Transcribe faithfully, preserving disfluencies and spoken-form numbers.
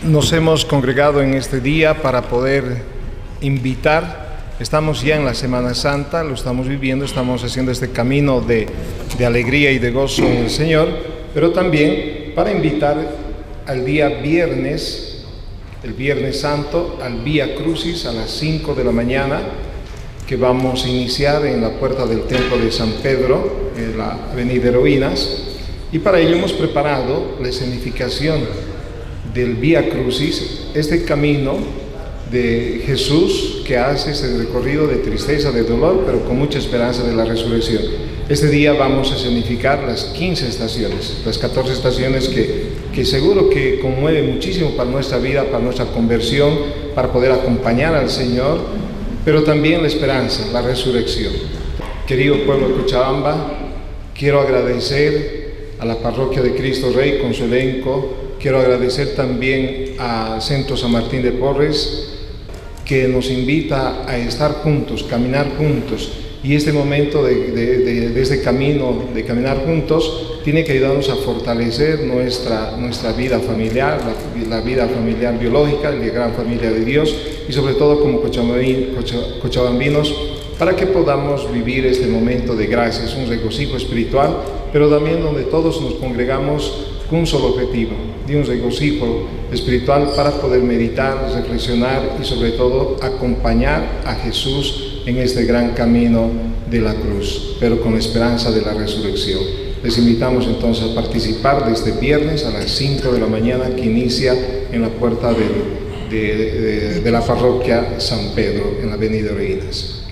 Nos hemos congregado en este día para poder invitar. Estamos ya en la Semana Santa, lo estamos viviendo, estamos haciendo este camino de, de alegría y de gozo en el Señor, pero también para invitar al día viernes, el Viernes Santo, al Vía Crucis a las cinco de la mañana, que vamos a iniciar en la puerta del Templo de San Pedro, en la Avenida Heroínas, y para ello hemos preparado la escenificación del Vía Crucis, este camino de Jesús que hace este recorrido de tristeza, de dolor, pero con mucha esperanza de la resurrección. Este día vamos a escenificar las quince estaciones, las catorce estaciones que, que seguro que conmueven muchísimo para nuestra vida, para nuestra conversión, para poder acompañar al Señor, pero también la esperanza, la resurrección. Querido pueblo de Cochabamba, quiero agradecer a la Parroquia de Cristo Rey con su elenco. Quiero agradecer también a Centro San Martín de Porres, que nos invita a estar juntos, caminar juntos. Y este momento de, de, de, de este camino, de caminar juntos, tiene que ayudarnos a fortalecer nuestra, nuestra vida familiar, la, la vida familiar biológica, la gran familia de Dios, y sobre todo como cochabambinos, para que podamos vivir este momento de gracia. Es un regocijo espiritual, pero también donde todos nos congregamos con un solo objetivo, de un regocijo espiritual para poder meditar, reflexionar y sobre todo acompañar a Jesús en este gran camino de la cruz, pero con la esperanza de la resurrección. Les invitamos entonces a participar de este viernes a las cinco de la mañana, que inicia en la puerta de, de, de, de la parroquia San Pedro, en la Avenida Heroínas.